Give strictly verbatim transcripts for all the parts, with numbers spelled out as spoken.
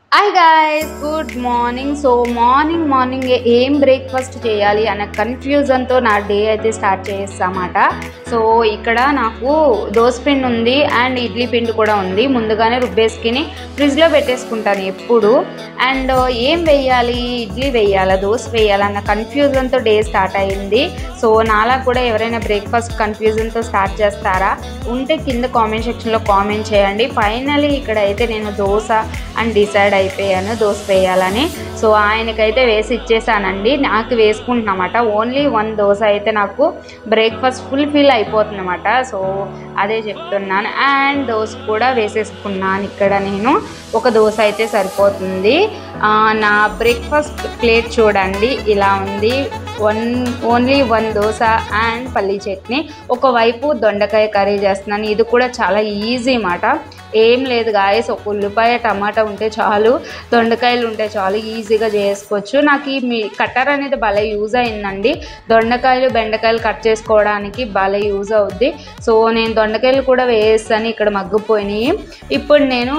Hi guys, good morning. So morning morning ఏం breakfast చేయాలి అనే కన్ఫ్యూజన్తో నా డే అయితే స్టార్ట్ చేస్తామాట. సో ఇక్కడ నాకు దోశ పిండి ఉంది అండ్ ఇడ్లీ పిండి కూడా ఉంది. ముందుగానే రుబ్బేసుకుని ఫ్రిడ్జ్లో పెట్టేసుకుంటాను ఎప్పుడు. అండ్ ఏం వేయాలి, ఇడ్లీ వేయాలా దోశ వేయాలా అన్న కన్ఫ్యూజన్తో డే స్టార్ట్ అయింది. సో నాలా కూడా ఎవరైనా బ్రేక్ఫాస్ట్ కన్ఫ్యూజన్తో స్టార్ట్ చేస్తారా ఉంటే కింద కామెంట్ సెక్షన్లో కామెంట్ చేయండి. ఫైనలీ ఇక్కడ అయితే నేను దోశ అండ్ డిసైడ్ అయిపోయాను దోశ వేయాలని. సో ఆయనకైతే వేసి ఇచ్చేసానండి, నాకు వేసుకుంటున్నమాట. ఓన్లీ వన్ దోశ అయితే నాకు బ్రేక్ఫాస్ట్ ఫుల్ఫిల్ అయిపోతుందన్నమాట. సో అదే చెప్తున్నాను. అండ్ దోశ కూడా వేసేసుకున్నాను. ఇక్కడ నేను ఒక దోశ అయితే సరిపోతుంది. నా బ్రేక్ఫాస్ట్ ప్లేట్ చూడండి ఇలా ఉంది. One only one dosa and పల్లీ చట్నీ. ఒకవైపు దొండకాయ కర్రీ చేస్తున్నాను. ఇది కూడా చాలా ఈజీ మాట, ఏం లేదు గాయస్. ఒక ఉల్లిపాయ టమాటా ఉంటే చాలు, దొండకాయలు ఉంటే చాలు, ఈజీగా చేసుకోవచ్చు. నాకు ఈ మీ కట్టర్ అనేది భలే యూజ్ అయిందండి. దొండకాయలు బెండకాయలు కట్ చేసుకోవడానికి భలే యూజ్ అవుద్ది. సో నేను దొండకాయలు కూడా వేస్తాను, ఇక్కడ మగ్గిపోయినాయి. ఇప్పుడు నేను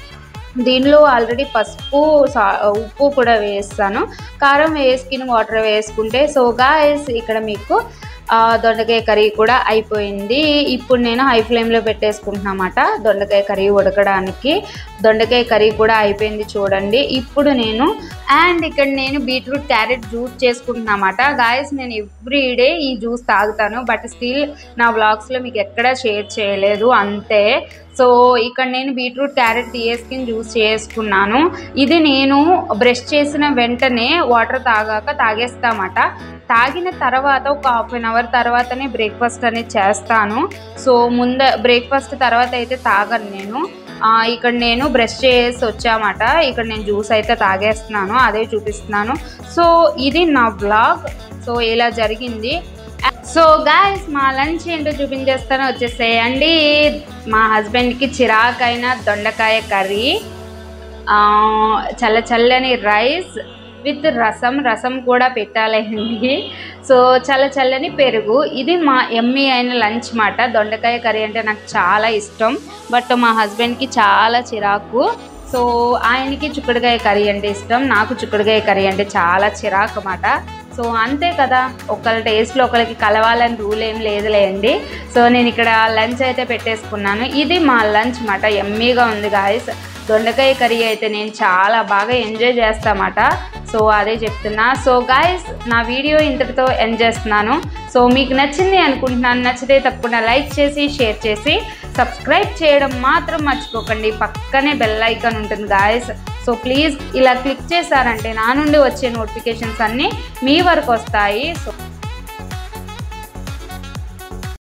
దీనిలో ఆల్రెడీ పసుపు సా ఉప్పు కూడా వేస్తాను. కారం వేసుకుని వాటర్ వేసుకుంటే సో గాయస్ ఇక్కడ మీకు దొండకాయ కర్రీ కూడా అయిపోయింది. ఇప్పుడు నేను హై ఫ్లేమ్లో పెట్టేసుకుంటున్నామాట దొండకాయ కర్రీ ఉడకడానికి. దొండకాయ కర్రీ కూడా అయిపోయింది చూడండి. ఇప్పుడు నేను అండ్ ఇక్కడ నేను బీట్రూట్ క్యారెట్ జ్యూస్ చేసుకుంటున్నామాట. గాయస్ నేను ఎవ్రీడే ఈ జ్యూస్ తాగుతాను, బట్ స్టిల్ నా వ్లాగ్స్లో మీకు ఎక్కడా షేర్ చేయలేదు అంతే. సో ఇక్కడ నేను బీట్రూట్ క్యారెట్ వేసుకుని జ్యూస్ చేసుకున్నాను. ఇది నేను బ్రష్ చేసిన వెంటనే వాటర్ తాగాక తాగేస్తామాట. తాగిన తర్వాత ఒక హాఫ్ అన్ అవర్ తర్వాతనే బ్రేక్ఫాస్ట్ అనేది చేస్తాను. సో ముంద బ్రేక్ఫాస్ట్ తర్వాత అయితే తాగను నేను. ఇక్కడ నేను బ్రష్ చేసి వచ్చామాట. ఇక్కడ నేను జ్యూస్ అయితే తాగేస్తున్నాను, అదే చూపిస్తున్నాను. సో ఇది నా బ్లాగ్. సో ఇలా జరిగింది. సో గాయస్ మా లంచ్ ఏంటో చూపించేస్తాను, వచ్చేసేయండి. మా హస్బెండ్కి చిరాకైన దొండకాయ కర్రీ, చల్ల చల్లని రైస్ విత్ రసం రసం కూడా పెట్టాలండి. సో చల్ల చల్లని పెరుగు. ఇది మా ఎమ్మీ అయిన లంచ్ మాట. దొండకాయ కర్రీ అంటే నాకు చాలా ఇష్టం, బట్ మా హస్బెండ్కి చాలా చిరాకు. సో ఆయనకి చిక్కుడుకాయ కర్రీ అంటే ఇష్టం, నాకు చిక్కుడుకాయ కర్రీ అంటే చాలా చిరాకు అన్నమాట. సో అంతే కదా, ఒకళ్ళ టేస్ట్లో ఒకరికి కలవాలని రూల్ ఏం లేదులేండి. సో నేను ఇక్కడ లంచ్ అయితే పెట్టేసుకున్నాను. ఇది మా లంచ్ మాట. ఎమ్మీగా ఉంది గాయస్. దొండకాయ కర్రీ అయితే నేను చాలా బాగా ఎంజాయ్ చేస్తామాట. సో అదే చెప్తున్నా. సో గాయస్ నా వీడియో ఇంతటితో ఎండ్ చేస్తున్నాను. సో మీకు నచ్చింది అనుకుంటున్నాను. నచ్చితే తప్పకుండా లైక్ చేసి షేర్ చేసి సబ్స్క్రైబ్ చేయడం మాత్రం మర్చిపోకండి. పక్కనే బెల్ ఐకాన్ ఉంటుంది గాయస్. సో ప్లీజ్ ఇలా క్లిక్ చేశారంటే నా నుండి వచ్చే నోటిఫికేషన్స్ అన్నీ మీ వరకు వస్తాయి. సో